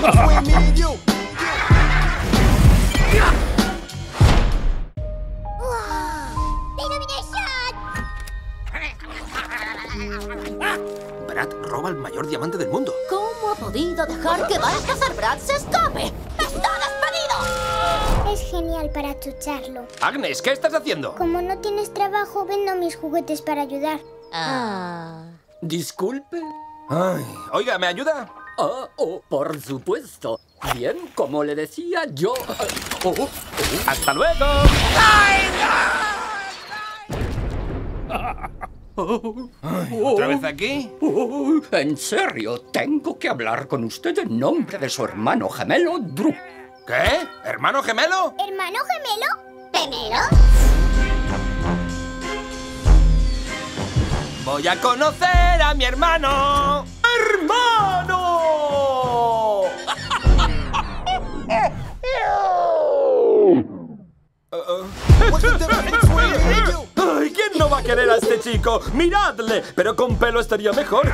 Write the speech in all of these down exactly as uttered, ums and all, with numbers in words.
between me and you. Brad roba el mayor diamante del mundo. ¿Cómo ha podido dejar que Balthazar Brad se escape? ¡Está despedido! Es genial para achucharlo. Agnes, ¿qué estás haciendo? Como no tienes trabajo, vendo mis juguetes para ayudar. Ah. Disculpe. Ay, oiga, ¿me ayuda? Ah, oh, por supuesto. Bien, como le decía yo... Oh, oh. ¡Hasta luego! Ay, ¿Otra vez aquí? oh, en serio, tengo que hablar con usted en nombre de su hermano gemelo, Drew. ¿Qué? ¿Hermano gemelo? ¿Hermano gemelo? ¿Gemelo? Voy a conocer a mi hermano. ¡Hermano! What's the difference between me and you? ¡Ay, quién no va a querer a este chico! ¡Miradle! Pero con pelo estaría mejor.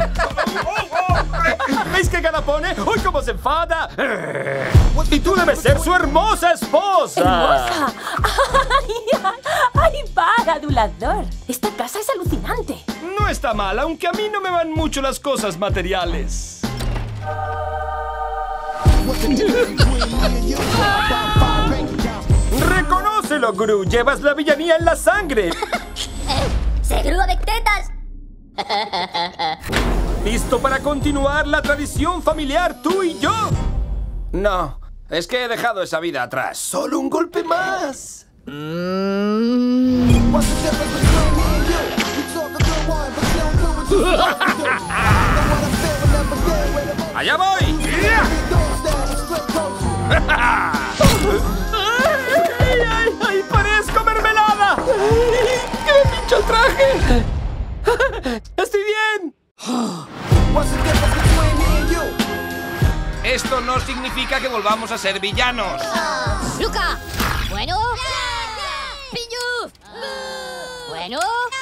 ¿Veis qué cara pone? ¡Uy, cómo se enfada! Y tú debes ser su hermosa esposa. ¡Hermosa! ¡Ay, ay, para, adulador! Esta casa es alucinante. No está mal, aunque a mí no me van mucho las cosas materiales. What's the difference between me and you? About five bank accounts. ¡Reconócelo, Gru! ¡Llevas la villanía en la sangre! ¡Seguro de tetas! ¿Listo para continuar la tradición familiar, tú y yo? No, es que he dejado esa vida atrás. ¡Solo un golpe más! What's the difference between me and you? You talk a good one, but you don't do what you're supposed to do. Know what I feel when never get rid of ¡Allá voy! ¡Ay, ay, ay! ¡Parezco mermelada! ¡Ay, ¡qué pinche traje! ¡Estoy bien! What's the difference between me and you? Esto no significa que volvamos a ser villanos. ¡Luca! Bueno. ¡Pillu! Bueno.